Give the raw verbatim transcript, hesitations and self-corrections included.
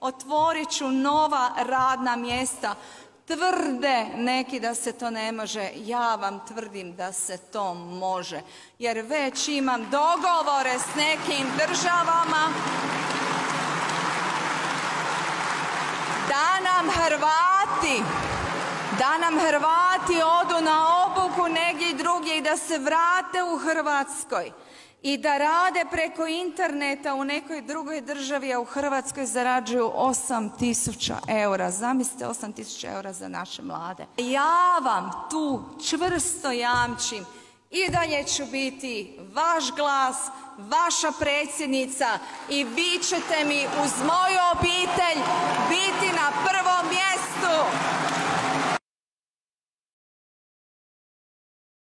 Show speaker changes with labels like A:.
A: otvorit ću nova radna mjesta. Tvrde neki da se to ne može, ja vam tvrdim da se to može, jer već imam dogovore s nekim državama da nam Hrvati, da nam Hrvati odu na obuku negdje drugdje i da se vrate u Hrvatskoj i da rade preko interneta u nekoj drugoj državi, a u Hrvatskoj zarađuju osam tisuća eura. Zamislite, osam tisuća eura za naše mlade. Ja vam tu čvrsto jamčim, i dalje ću biti vaš glas, vaša predsjednica i vi ćete mi uz moju obitelj biti na prvom mjestu.